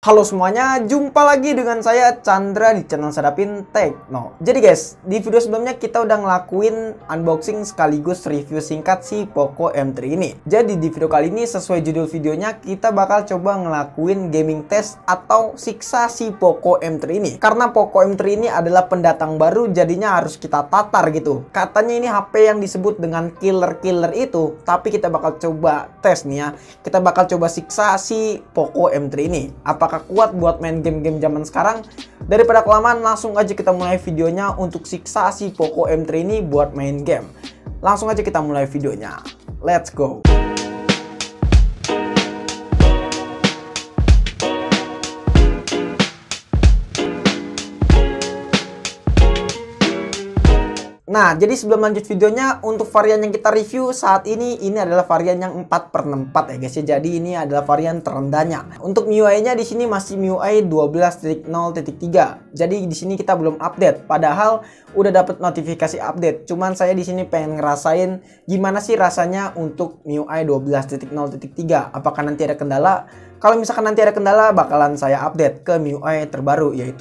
Halo semuanya, jumpa lagi dengan saya Chandra di channel Sadapin Tekno. Jadi guys, di video sebelumnya kita udah ngelakuin unboxing sekaligus review singkat si Poco M3 ini. Jadi di video kali ini sesuai judul videonya, kita bakal coba ngelakuin gaming test atau siksa si Poco M3 ini. Karena Poco M3 ini adalah pendatang baru, jadinya harus kita tatar gitu. Katanya ini HP yang disebut dengan killer-killer itu, tapi kita bakal coba tes nih ya. Kita bakal coba siksa si Poco M3 ini. Apakah kuat buat main game-game zaman sekarang? Daripada kelamaan, langsung aja kita mulai videonya untuk siksa si Poco M3 ini buat main game. Langsung aja kita mulai videonya. Let's go. Nah, jadi sebelum lanjut videonya, untuk varian yang kita review saat ini adalah varian yang 4/4 ya guys ya. Jadi ini adalah varian terendahnya. Untuk MIUI-nya di sini masih MIUI 12.0.3. Jadi di sini kita belum update. Padahal udah dapat notifikasi update. Cuman saya di sini pengen ngerasain gimana sih rasanya untuk MIUI 12.0.3. Apakah nanti ada kendala? Kalau misalkan nanti ada kendala, bakalan saya update ke MIUI terbaru, yaitu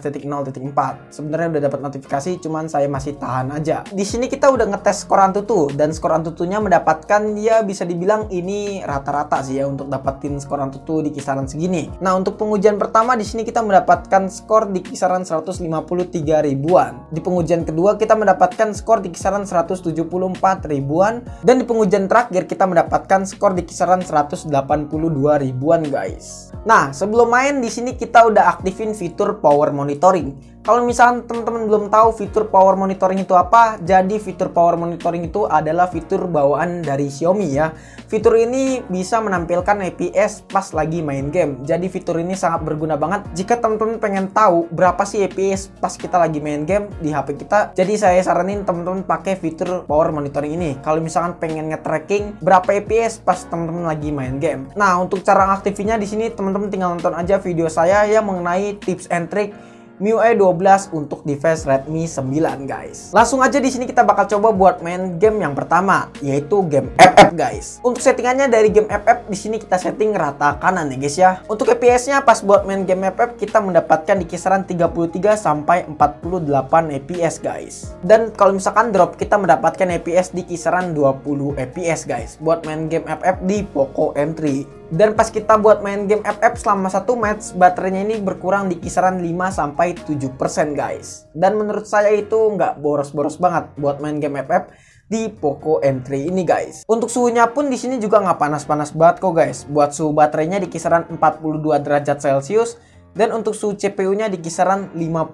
12.0.4. Sebenarnya udah dapat notifikasi, cuman saya masih tahan aja. Di sini kita udah ngetes skor Antutu, dan skor Antutunya mendapatkan, ya bisa dibilang ini rata-rata sih ya untuk dapetin skor Antutu di kisaran segini. Nah, untuk pengujian pertama di sini kita mendapatkan skor di kisaran 153 ribuan. Di pengujian kedua kita mendapatkan skor di kisaran 174 ribuan, dan di pengujian terakhir kita mendapatkan skor di kisaran 182 ribuan guys. Nah, sebelum main di sini kita udah aktifin fitur power monitoring. Kalau misalkan teman-teman belum tahu fitur power monitoring itu apa, jadi fitur power monitoring itu adalah fitur bawaan dari Xiaomi ya. Fitur ini bisa menampilkan FPS pas lagi main game. Jadi fitur ini sangat berguna banget jika teman-teman pengen tahu berapa sih FPS pas kita lagi main game di HP kita. Jadi saya saranin teman-teman pakai fitur power monitoring ini. Kalau misalkan pengen nge-tracking berapa FPS pas teman-teman lagi main game. Nah, untuk cara aktifinnya di sini teman-teman tinggal nonton aja video saya yang mengenai tips and trick MIUI 12 untuk device Redmi 9 guys. Langsung aja di sini kita bakal coba buat main game yang pertama, yaitu game FF guys. Untuk settingannya dari game FF di sini kita setting rata kanan ya guys ya. Untuk FPS-nya pas buat main game FF kita mendapatkan di kisaran 33 sampai 48 FPS guys. Dan kalau misalkan drop kita mendapatkan FPS di kisaran 20 FPS guys buat main game FF di Poco M3. Dan pas kita buat main game FF selama satu match, baterainya ini berkurang di kisaran 5-7% guys. Dan menurut saya itu nggak boros-boros banget buat main game FF di Poco M3 ini guys. Untuk suhunya pun di sini juga nggak panas-panas banget kok guys. Buat suhu baterainya di kisaran 42 derajat Celcius. Dan untuk suhu CPU-nya di kisaran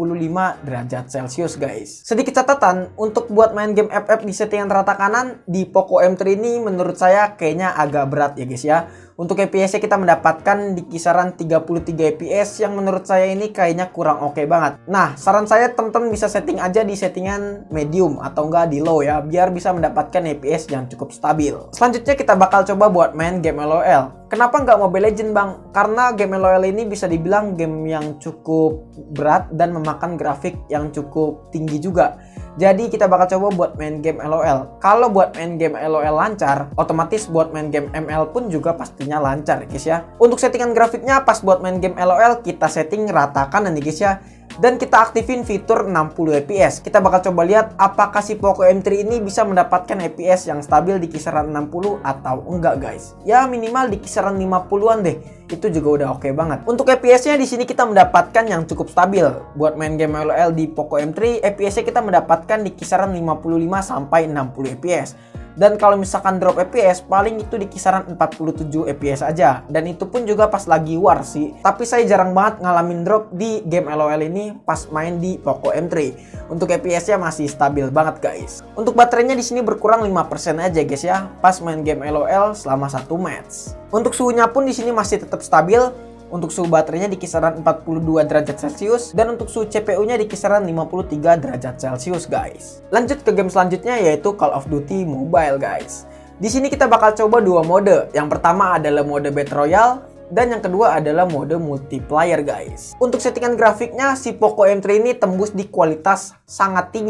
55 derajat Celcius guys. Sedikit catatan, untuk buat main game FF di settingan rata kanan di Poco M3 ini menurut saya kayaknya agak berat ya guys ya. Untuk FPS-nya kita mendapatkan di kisaran 33 FPS yang menurut saya ini kayaknya kurang oke banget. Nah, saran saya teman-teman bisa setting aja di settingan medium atau enggak di low ya, biar bisa mendapatkan FPS yang cukup stabil. Selanjutnya kita bakal coba buat main game LOL. Kenapa nggak Mobile Legends bang? Karena game LOL ini bisa dibilang game yang cukup berat dan memakan grafik yang cukup tinggi juga. Jadi kita bakal coba buat main game LOL. Kalau buat main game LOL lancar, otomatis buat main game ML pun juga pastinya lancar guys ya. Untuk settingan grafiknya pas buat main game LOL kita setting rata kanan nih guys ya. Dan kita aktifin fitur 60 FPS. Kita bakal coba lihat apakah si Poco M3 ini bisa mendapatkan FPS yang stabil di kisaran 60 atau enggak guys. Ya minimal di kisaran 50-an deh. Itu juga udah oke banget. Untuk FPS-nya di sini kita mendapatkan yang cukup stabil. Buat main game LOL di Poco M3, FPS-nya kita mendapatkan di kisaran 55 sampai 60 FPS. Dan kalau misalkan drop FPS paling itu di kisaran 47 FPS aja. Dan itu pun juga pas lagi war sih. Tapi saya jarang banget ngalamin drop di game LOL ini pas main di Poco M3. Untuk FPS-nya masih stabil banget guys. Untuk baterainya di sini berkurang 5% aja guys ya pas main game LOL selama satu match. Untuk suhunya pun di sini masih tetap stabil. Untuk suhu baterainya di kisaran 42 derajat Celcius dan untuk suhu CPU-nya di kisaran 53 derajat Celcius guys. Lanjut ke game selanjutnya yaitu Call of Duty Mobile guys. Di sini kita bakal coba dua mode. Yang pertama adalah mode Battle Royale dan yang kedua adalah mode multiplayer guys. Untuk settingan grafiknya si Poco M3 ini tembus di kualitas sangat tinggi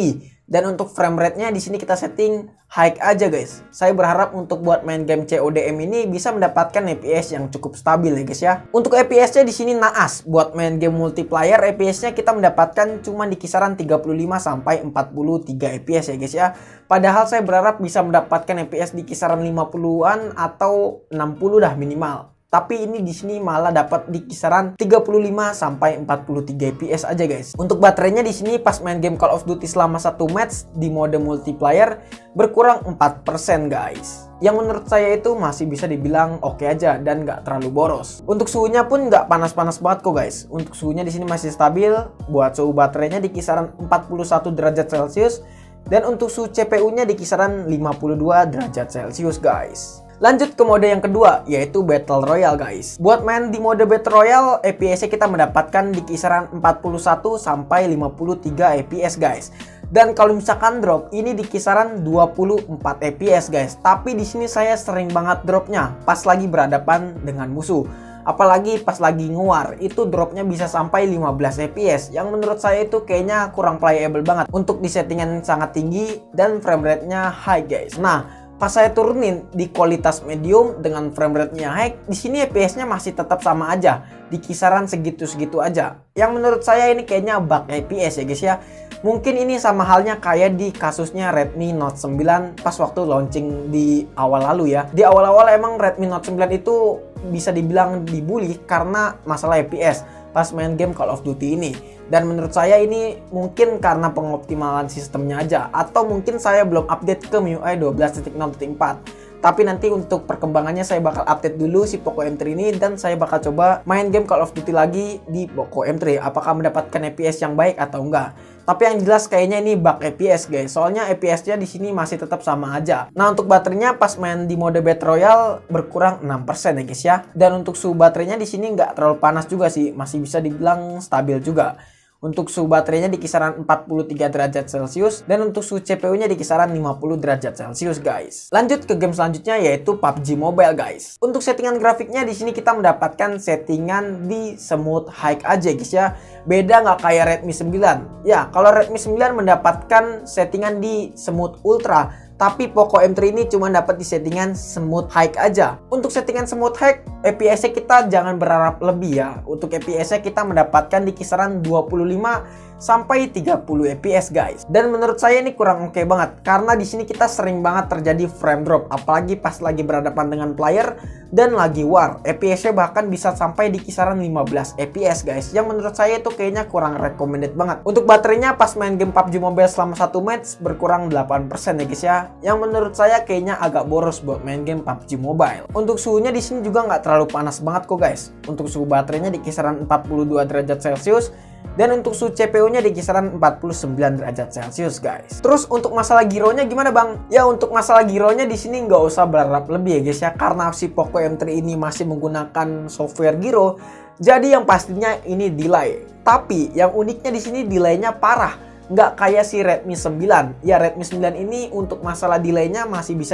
Dan untuk frame rate-nya di sini kita setting high aja guys. Saya berharap untuk buat main game CODM ini bisa mendapatkan FPS yang cukup stabil ya guys ya. Untuk FPS-nya di sini naas. Buat main game multiplayer FPS-nya kita mendapatkan cuma di kisaran 35 sampai 43 FPS ya guys ya. Padahal saya berharap bisa mendapatkan FPS di kisaran 50-an atau 60 dah minimal. Tapi ini di sini malah dapat di kisaran 35 sampai 43 fps aja guys. Untuk baterainya di sini pas main game Call of Duty selama satu match di mode multiplayer berkurang 4% guys. Yang menurut saya itu masih bisa dibilang oke aja dan nggak terlalu boros. Untuk suhunya pun nggak panas-panas banget kok guys. Untuk suhunya di sini masih stabil. Buat suhu baterainya di kisaran 41 derajat Celcius dan untuk suhu CPU-nya di kisaran 52 derajat Celcius guys. Lanjut ke mode yang kedua, yaitu Battle Royale guys. Buat main di mode Battle Royale, FPS-nya kita mendapatkan di kisaran 41 sampai 53 FPS guys. Dan kalau misalkan drop, ini di kisaran 24 FPS guys. Tapi di sini saya sering banget dropnya pas lagi berhadapan dengan musuh. Apalagi pas lagi nguar, itu dropnya bisa sampai 15 fps. Yang menurut saya itu kayaknya kurang playable banget untuk di settingan sangat tinggi dan frame rate-nya high guys. Nah, pas saya turunin di kualitas medium dengan frame rate-nya high, di sini FPS-nya masih tetap sama aja, di kisaran segitu-segitu aja. Yang menurut saya ini kayaknya bug FPS ya guys ya. Mungkin ini sama halnya kayak di kasusnya Redmi Note 9 pas waktu launching di awal lalu ya. Di awal-awal emang Redmi Note 9 itu bisa dibilang dibully karena masalah FPS pas main game Call of Duty ini. Dan menurut saya ini mungkin karena pengoptimalan sistemnya aja, atau mungkin saya belum update ke MIUI 12.0.4. Tapi nanti untuk perkembangannya saya bakal update dulu si Poco M3 ini, dan saya bakal coba main game Call of Duty lagi di Poco M3. Apakah mendapatkan FPS yang baik atau enggak? Tapi yang jelas kayaknya ini bug FPS guys. Soalnya FPS-nya di sini masih tetap sama aja. Nah, untuk baterainya pas main di mode Battle Royale berkurang 6% ya guys ya. Dan untuk suhu baterainya di sini nggak terlalu panas juga sih, masih bisa dibilang stabil juga. Untuk suhu baterainya di kisaran 43 derajat Celcius dan untuk suhu CPU-nya di kisaran 50 derajat Celcius guys. Lanjut ke game selanjutnya yaitu PUBG Mobile guys. Untuk settingan grafiknya di sini kita mendapatkan settingan di smooth high aja guys ya. Beda nggak kayak Redmi 9. Ya, kalau Redmi 9 mendapatkan settingan di smooth ultra, tapi Poco M3 ini cuma dapat di settingan smooth high aja. Untuk settingan smooth high, FPS-nya kita jangan berharap lebih ya. Untuk FPS-nya kita mendapatkan di kisaran 25 sampai 30 fps guys. Dan menurut saya ini kurang oke banget karena di sini kita sering banget terjadi frame drop, apalagi pas lagi berhadapan dengan player dan lagi war. FPS-nya bahkan bisa sampai di kisaran 15 fps guys. Yang menurut saya itu kayaknya kurang recommended banget. Untuk baterainya pas main game PUBG Mobile selama satu match berkurang 8% ya guys ya. Yang menurut saya kayaknya agak boros buat main game PUBG Mobile. Untuk suhunya di sini juga nggak terlalu panas banget kok guys. Untuk suhu baterainya di kisaran 42 derajat Celcius. Dan untuk suhu CPU-nya di kisaran 49 derajat Celcius guys. Terus untuk masalah gironya gimana bang? Ya, untuk masalah gironya di sini nggak usah berharap lebih ya guys ya, karena si Poco M3 ini masih menggunakan software giro. Jadi yang pastinya ini delay. Tapi yang uniknya di sini delaynya parah. Nggak kayak si Redmi 9. Ya, Redmi 9 ini untuk masalah delaynya masih bisa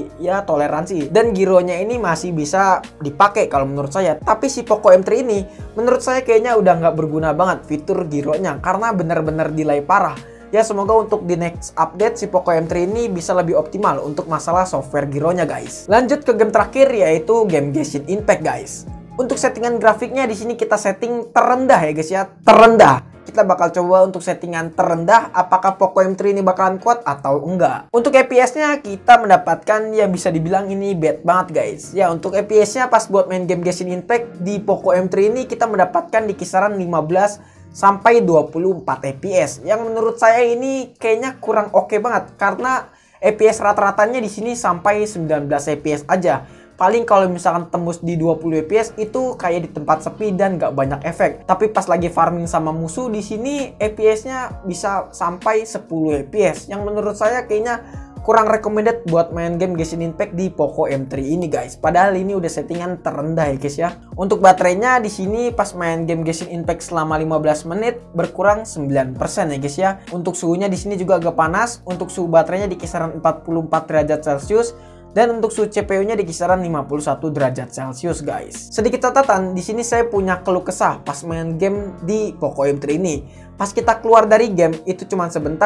toleransi. Dan gironya ini masih bisa dipakai kalau menurut saya. Tapi si Poco M3 ini menurut saya kayaknya udah nggak berguna banget fitur gironya, karena bener-bener delay parah. Ya, semoga untuk di next update si Poco M3 ini bisa lebih optimal untuk masalah software gironya guys. Lanjut ke game terakhir yaitu game Genshin Impact guys. Untuk settingan grafiknya di sini kita setting terendah ya guys ya, terendah. Kita bakal coba untuk settingan terendah apakah Poco M3 ini bakalan kuat atau enggak. Untuk FPS-nya kita mendapatkan yang bisa dibilang ini bad banget guys. Ya, untuk FPS-nya pas buat main game Genshin Impact di Poco M3 ini kita mendapatkan di kisaran 15 sampai 24 FPS. Yang menurut saya ini kayaknya kurang oke banget karena FPS rata-ratanya di sini sampai 19 FPS aja. Paling kalau misalkan tembus di 20 fps itu kayak di tempat sepi dan gak banyak efek. Tapi pas lagi farming sama musuh di sini FPS-nya bisa sampai 10 fps. Yang menurut saya kayaknya kurang recommended buat main game Genshin Impact di Poco M3 ini guys. Padahal ini udah settingan terendah ya guys ya. Untuk baterainya di sini pas main game Genshin Impact selama 15 menit berkurang 9% ya guys ya. Untuk suhunya di sini juga agak panas. Untuk suhu baterainya di kisaran 44 derajat Celcius. Dan untuk suhu CPU-nya di kisaran 51 derajat Celcius guys. Sedikit catatan, di sini saya punya keluh kesah pas main game di Poco M3 ini. Pas kita keluar dari game itu cuma sebentar,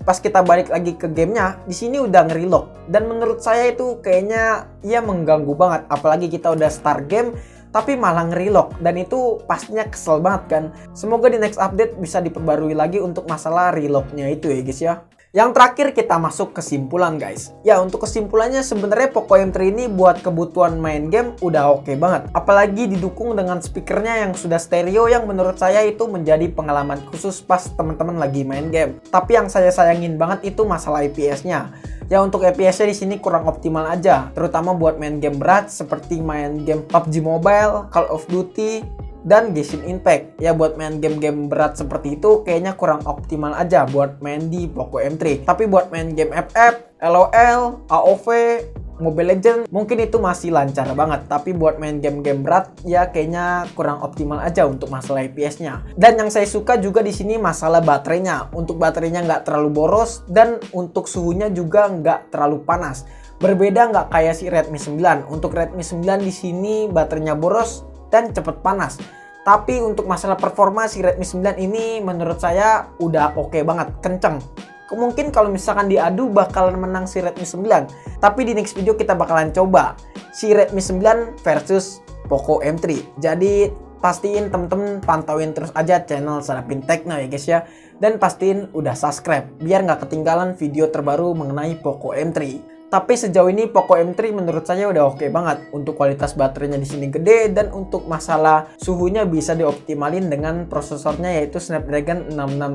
pas kita balik lagi ke gamenya, di sini udah nge-relock. Dan menurut saya itu kayaknya ya mengganggu banget. Apalagi kita udah start game, tapi malah nge-relock. Dan itu pastinya kesel banget kan. Semoga di next update bisa diperbarui lagi untuk masalah relocknya itu ya guys ya. Yang terakhir kita masuk kesimpulan guys. Ya untuk kesimpulannya sebenarnya Poco M3 ini buat kebutuhan main game udah oke banget. Apalagi didukung dengan speakernya yang sudah stereo yang menurut saya itu menjadi pengalaman khusus pas teman-teman lagi main game. Tapi yang saya sayangin banget itu masalah FPS-nya. Ya untuk FPS-nya di sini kurang optimal aja, terutama buat main game berat seperti main game PUBG Mobile, Call of Duty, dan Genshin Impact. Ya buat main game-game berat seperti itu kayaknya kurang optimal aja buat main di Poco M3. Tapi buat main game FF, LOL, AOV, Mobile Legends mungkin itu masih lancar banget. Tapi buat main game-game berat ya kayaknya kurang optimal aja untuk masalah FPS-nya. Dan yang saya suka juga di sini masalah baterainya. Untuk baterainya nggak terlalu boros dan untuk suhunya juga nggak terlalu panas. Berbeda nggak kayak si Redmi 9. Untuk Redmi 9 di sini baterainya boros dan cepet panas. Tapi untuk masalah performa si Redmi 9 ini menurut saya udah oke banget, kenceng. Mungkin kalau misalkan diadu bakalan menang si Redmi 9. Tapi di next video kita bakalan coba si Redmi 9 versus Poco M3. Jadi pastiin temen-temen pantauin terus aja channel Sadapin Tekno ya guys ya. Dan pastiin udah subscribe biar nggak ketinggalan video terbaru mengenai Poco M3. Tapi sejauh ini Poco M3 menurut saya udah oke banget. Untuk kualitas baterainya di sini gede dan untuk masalah suhunya bisa dioptimalin dengan prosesornya yaitu Snapdragon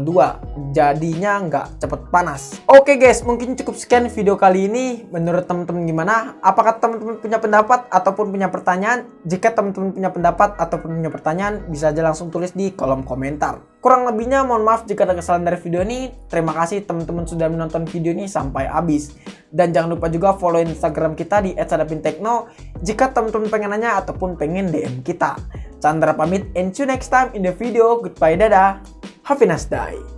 662. Jadinya nggak cepet panas. Oke guys, mungkin cukup sekian video kali ini. Menurut teman-teman gimana? Apakah teman-teman punya pendapat ataupun punya pertanyaan? Jika teman-teman punya pendapat ataupun punya pertanyaan, bisa aja langsung tulis di kolom komentar. Kurang lebihnya mohon maaf jika ada kesalahan dari video ini. Terima kasih teman-teman sudah menonton video ini sampai habis. Dan jangan lupa juga follow Instagram kita di @sadapintekno jika teman-teman pengen nanya ataupun pengen DM kita. Chandra pamit, and see you next time in the video. Goodbye, dadah. Have a nice day.